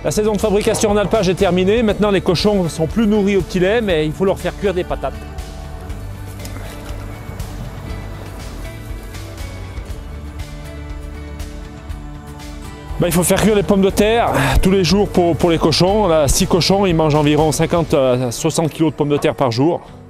La saison de fabrication en alpage est terminée. Maintenant, les cochons sont plus nourris au petit lait, mais il faut leur faire cuire des patates. Il faut faire cuire les pommes de terre tous les jours pour les cochons. Là, 6 cochons, ils mangent environ 50 à 60 kg de pommes de terre par jour.